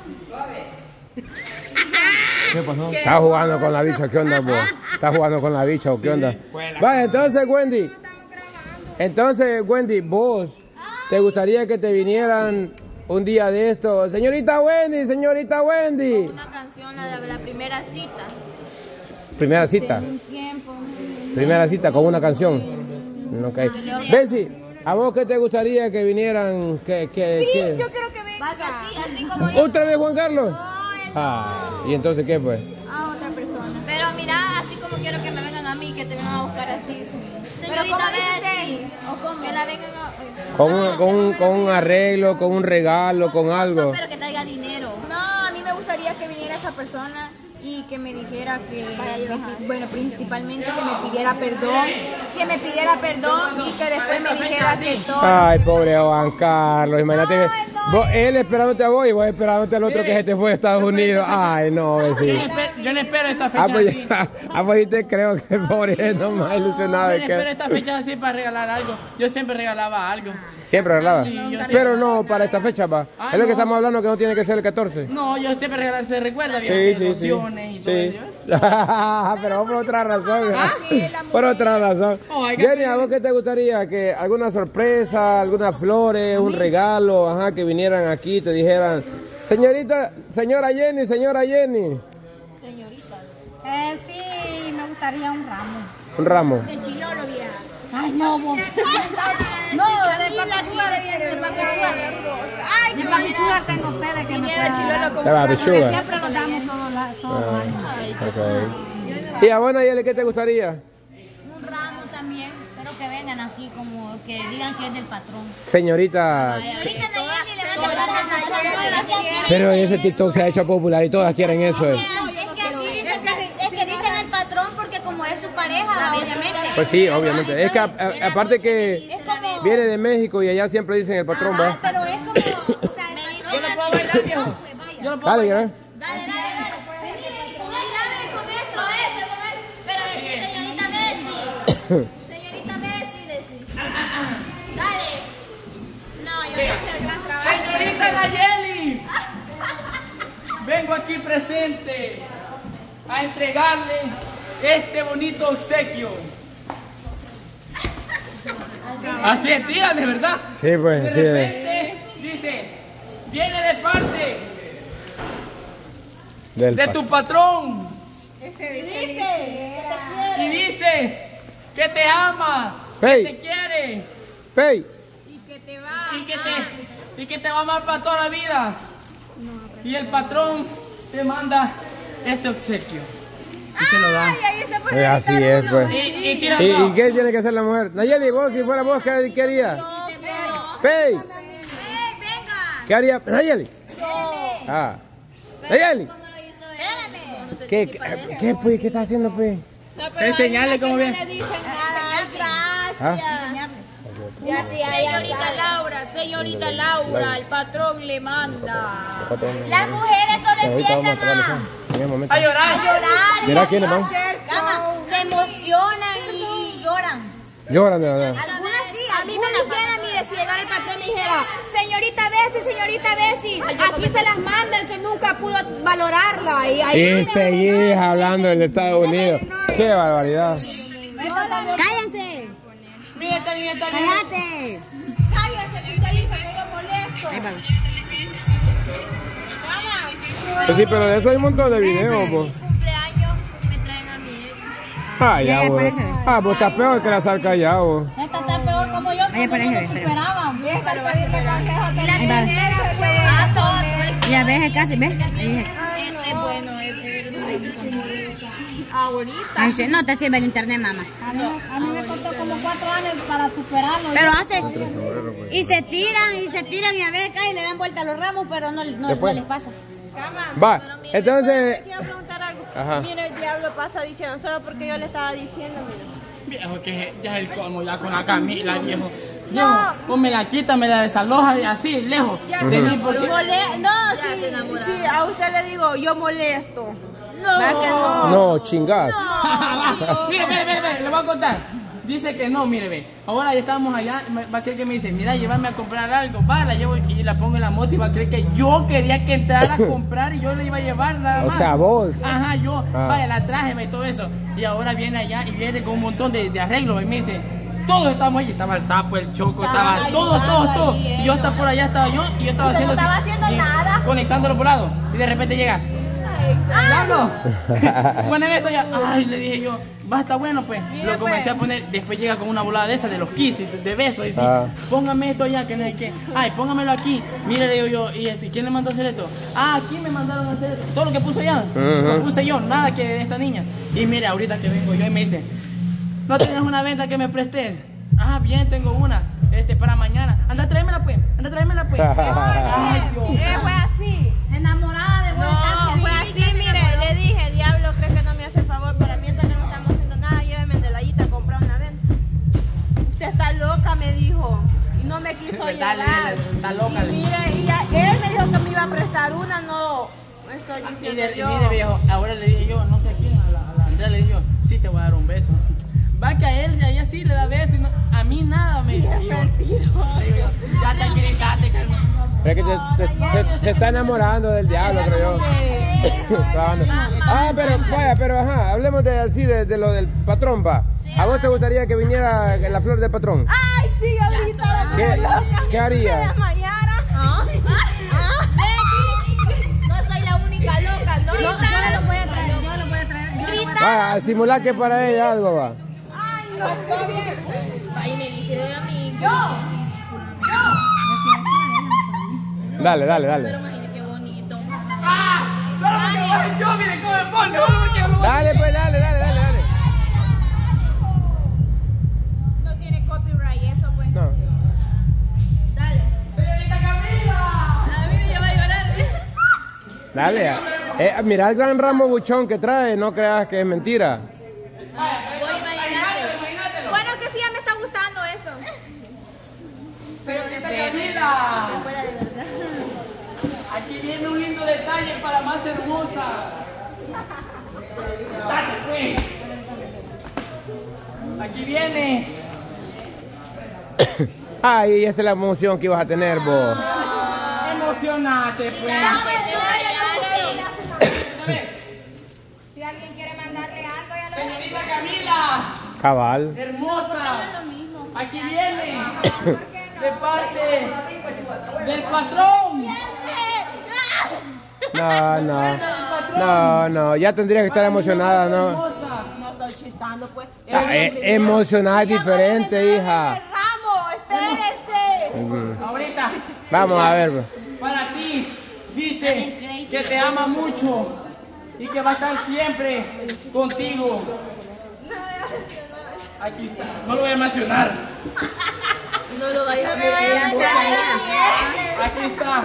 ¿Qué pasó? Estás jugando con la bicha, ¿qué onda vos? ¿Estás jugando con la bicha o qué onda? Vaya, entonces Wendy, vos, ¿te gustaría que te vinieran un día de esto? Señorita Wendy. Una canción, la primera cita. Primera cita. Primera cita con una canción. Okay. Bessie, ¿a vos qué te gustaría que vinieran? Sí, yo creo que venga. Así como yo. ¿Otra vez Juan Carlos? ¿Y entonces qué pues? A otra persona. Pero mira, así como quiero que me vengan a mí, que te vengan a buscar así. Pero ¿cómo dice Bessie, o cómo que la vengan Con un arreglo, con un regalo, con algo. pero que traiga dinero. No, a mí me gustaría que viniera esa persona y que me dijera que, bueno, principalmente que me pidiera perdón y que después me dijera que todo. Ay, pobre Juan Carlos, imagínate. Él esperándote a vos y vos esperándote al otro que se te fue a Estados Unidos. Ay, no, Bessie. Yo no espero esta fecha así. Pues te creo que el pobre no más ilusionado. Yo no espero esta fecha así para regalar algo. Yo siempre regalaba algo. ¿Siempre regalaba? Sí, yo pero no para esta fecha, va. Es lo que estamos hablando, que no tiene que ser el 14. No, yo siempre regalaba, se recuerda bien. Sí, Emociones y todo ello. Pero por otra razón. Por otra razón. Jenny, ¿a vos qué te gustaría? ¿Que alguna sorpresa, algunas flores, un regalo, que vinieran aquí y te dijeran, señora Jenny? Sí, me gustaría un ramo. ¿Un ramo? De chilolo, vieja. Ay, no, vos. No, de papichuga le viene. Ay, De papichuga tengo fe de que me viniera chilolo como De papichuga. siempre lo damos todos los años. Okay. ¿Y a vos, Nayeli, qué te gustaría? Un ramo también, pero que vengan así como que digan que es del patrón. Señorita. Pero ese TikTok se ha hecho popular y todas quieren eso. Es que dicen el patrón porque como es su pareja, obviamente. Pues sí, obviamente. Es que aparte que viene de México y allá siempre dicen el patrón, ¿va? pero es como, o sea, Yo lo puedo bailar, viejo. Yo lo puedo Dale, bailar. Dale. Mírame con esto, pero decir señorita Bessie. Señorita Bessie, decir. Dale. no, yo no sé el gran trabajo. Señorita Nayeli, vengo aquí presente a entregarle este bonito obsequio. Así es, dígale, ¿verdad? Sí, pues, sí. De repente dice, viene de parte de tu patrón y dice que te ama, Hey. que te quiere Hey, Y que te va. y que te va a amar para toda la vida. Y el patrón te manda este obsequio y se lo da. Ay, ahí se pone así es, pues. Y ¿Y qué tiene que hacer la mujer? Nayeli, vos, si fuera vos, ¿qué harías? Hey, venga. ¿qué haría? Nayeli. Nayeli. ¿Cómo lo hizo él? ¿Qué, pues? ¿Qué estás haciendo, pues? Enseñarle cómo bien. No le dicen nada, gracias. Ya sí, Señorita Laura, el patrón le manda. Las mujeres solo empiezan A llorar. a llorar. Mira quién es, vamos. Se emocionan y lloran. Lloran de verdad. Algunas sí, a mí me dijera, mire, si llegara el patrón y dijera, señorita Bessie, aquí se las manda el que nunca pudo valorarla. Y seguís hablando del Estados Unidos. ¡Qué barbaridad! ¡Cállense! Mírate. ¡Cállate! ¡Cállense, que usted dice que yo molesto! Pues sí, pero de eso hay un montón de videos, pues. Mi cumpleaños me traen a mi ex. Ya, vos. Pues estás peor que la salca ya, vos. Esta está peor como yo, que no me superaban. Esta al pedirle consejo que la mujer Ya ves, casi, ¿ves? Es bueno, Bonita. Ay, sí, no te sirve el internet, mamá. a mí me costó como 4 años para superarlo. Pero y se tiran y a veces caen y le dan vuelta a los ramos, pero no les pasa. Va, entonces... Quiero preguntar algo. Ajá. Mira, el diablo pasa diciendo, solo porque yo le estaba diciendo, mira. Viejo, que ya es el colmo ya con la Camila, viejo. No, vos me la quitas, me la desalojas y así, lejos. Ya De mí, porque... sí, a usted le digo, yo molesto. No, No, chingás. Mire, le voy a contar. Dice que no, mire, ve. Ahora ya estamos allá, va a creer que me dice, mira, llévame a comprar algo. Va, la llevo y la pongo en la moto y va a creer que yo quería que entrara a comprar y yo le iba a llevar nada más. O sea, vos. Ajá, yo. Vaya, la traje y todo eso. Y ahora viene allá y viene con un montón de arreglos y me dice, todos estamos allí. Estaba el sapo, el choco, estaba todo. Y yo hasta por allá estaba yo y yo estaba haciendo... No estaba haciendo nada. Conectándolo por lado. Y de repente llega... ¡Diablo! Bueno, en esto ya, ay, le dije yo, va, está bueno pues. Lo comencé a poner, después llega con una volada de esas, de los kisses, de besos, y dice, póngame esto ya, que no hay que, ay, póngamelo aquí. Mire, le digo yo, ¿y quién le mandó a hacer esto? Ah, aquí me mandaron a hacer esto. Todo lo que puso allá, lo puse yo, nada que de esta niña. Y mire, ahorita que vengo yo y me dice, ¿no tienes una venta que me prestes? Ah, bien, tengo una, para mañana. Anda, tráemela pues, Ay, Dios. Fue así. Enamorada de vuelta. Fue así, mire, le dije, diablo, ¿crees que no me hace favor? Para mientras no estamos haciendo nada, lléveme de la Yita a comprar una venta. Usted está loca, me dijo, y no me quiso llevar. Está loca. Y mire, él me dijo que me iba a prestar una, no estoy diciendo yo. Mire, viejo, ahora le dije yo, no sé a quién, a la Andrea le dije yo, sí te voy a dar un beso. Va que a él, y ella sí le da besos, y no, a mí nada, me dijo. Ya tranquilízate, Carmen. Es que se está enamorando del diablo, creo yo. pero ajá, hablemos de lo del patrón, pa. ¿A vos te gustaría que viniera la flor del patrón? Ay, sí, ahorita. ¿Qué haría? No soy la única loca, ¿no? Yo lo voy a traer. Va, a simular que para ella algo va. Ay, no, está bien. Ahí me dice a mí. Dale. Pero imagínate qué bonito. Solo porque lo bajen yo, miren cómo me pone. Dale, pues, dale. No tiene copyright eso, pues. No. Dale. Señorita Camila. A mí me va a llorar. Dale. Mira el gran ramo buchón que trae, no creas que es mentira. Imagínatelo. Bueno, que sí, ya me está gustando esto. Señorita Camila. Aquí viene un lindo detalle para más hermosa. Dale, pues. Aquí viene. Ay, esa es la emoción que ibas a tener vos. Emocionate, pues. Si alguien quiere mandarle algo, ya lo... Señorita Camila. Cabal. Hermosa. Aquí viene. De parte del patrón. No, ya tendría que estar emocionada, ¿no? No estoy chistando, pues. Emocionada es diferente, hija. Ramo, espérese. Ahorita. Vamos a ver. Para ti, dice que te ama mucho y que va a estar siempre contigo. Aquí está. No lo voy a mencionar. No lo vayas a ver. Aquí está.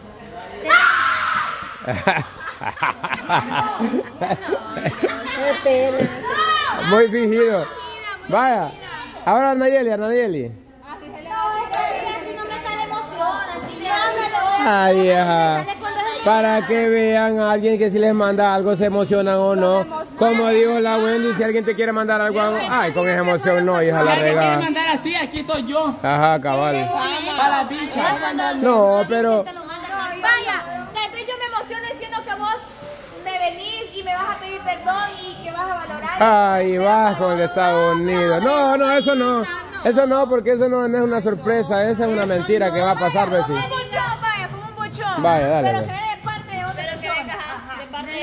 Muy fingido. Vaya. Ahora Nayeli. No, es que así no me sale emoción, así mirándolo. Ay, hija. Para que vean a alguien que si les manda algo se emocionan o no. Como dijo la Wendy, si alguien te quiere mandar algo, ay, con esa emoción no, hija, la ¿Alguien quiere regada. mandar así? Aquí estoy yo. Ajá, cabal. Para la bicha. No, pero... Vaya, tal vez yo me emociono diciendo que vos me venís y me vas a pedir perdón y que vas a valorar. Ay, vas con el Estados Unidos. No, eso no. Eso no, porque eso no es una sorpresa, esa es una mentira que va a pasar, Bessie. Como un buchón, vaya, como un buchón. Vaya, dale. Pero que viene de parte de otra Pero que persona. venga, de parte de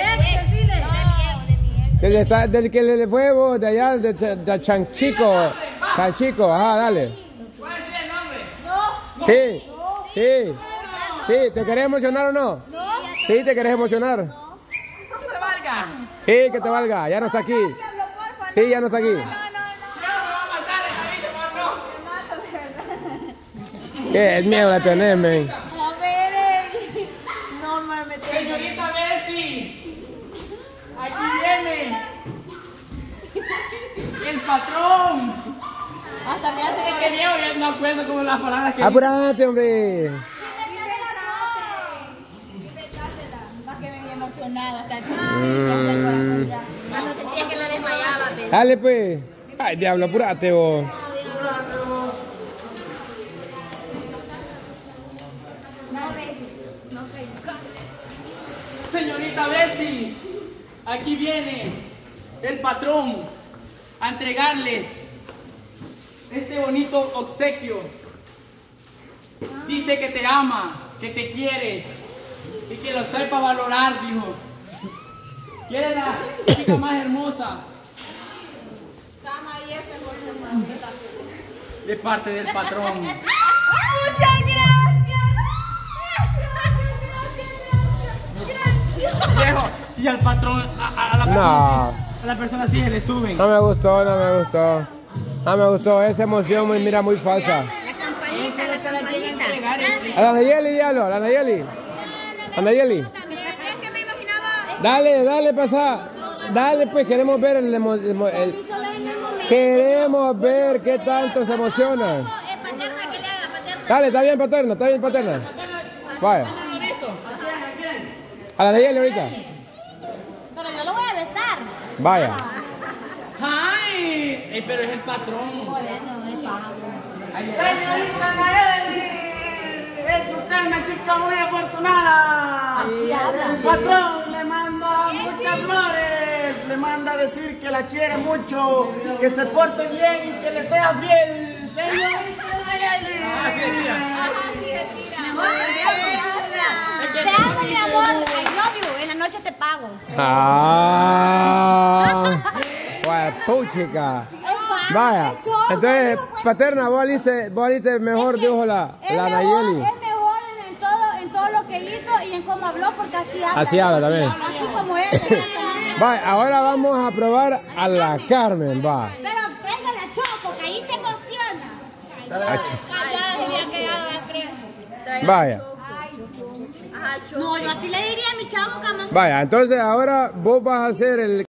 mi ex. Del que le fue vos, de allá, de Chanchico. Chanchico, ajá, dale. ¿Cuál es el nombre? Sí, ¿te querés emocionar o no? Sí, ¿te querés emocionar? Que te valga. Sí, que te valga, ya no está aquí. Sí, ya no está aquí. Ya no me va a matar esa bicha, no. ¿Qué miedo de tener, men? A ver, no me metí. Señorita Bessie. Aquí viene. El patrón. Hasta me hace Es que viejo, yo no acuerdo como las palabras que Apúrate, hombre. más que venía emocionada hasta Cuando sentías que te desmayabas, ¿ves? Dale, pues. Ay, diablo, apúrate vos. Señorita Bessie, aquí viene el patrón a entregarle este bonito obsequio. Dice que te ama, que te quiere y que lo sepa valorar, dijo. ¿Quiere la chica más hermosa? De parte del patrón. Muchas gracias. Viejo, y al patrón, a la persona sí se le suben. No me gustó, no me gustó. No me gustó, esa emoción muy, mira, muy falsa. La campanita. A la Nayeli, diablo, a la Nayeli. A Nayeli. Dale, dale, pasa. Dale, pues, queremos ver queremos ver qué tanto se emociona. Dale, está bien, paterna, está bien, paterna. Vaya. A la Nayeli ahorita. Pero yo lo voy a besar. Vaya. ¡Ay! Pero es el patrón. Señorita Nayeli, es usted una chica muy afortunada. Así habla. El patrón le manda muchas flores, le manda a decir que la quiere mucho, que se porte bien y que le sea fiel. Señorita Nayeli. Te amo, mi amor. I love you. En la noche te pago. Puchica. Vaya. Entonces, paterna, vos valiste mejor, dijo la Nayeli. Es mejor en todo lo que hizo y en cómo habló, porque así habla. Así habla también. Así como es. Vaya, ahora vamos a probar a la Carmen, va. Pero venga la Choco, que ahí se emociona. Vaya. No, yo así le diría a mi chavo, camán. Vaya, entonces ahora vos vas a hacer el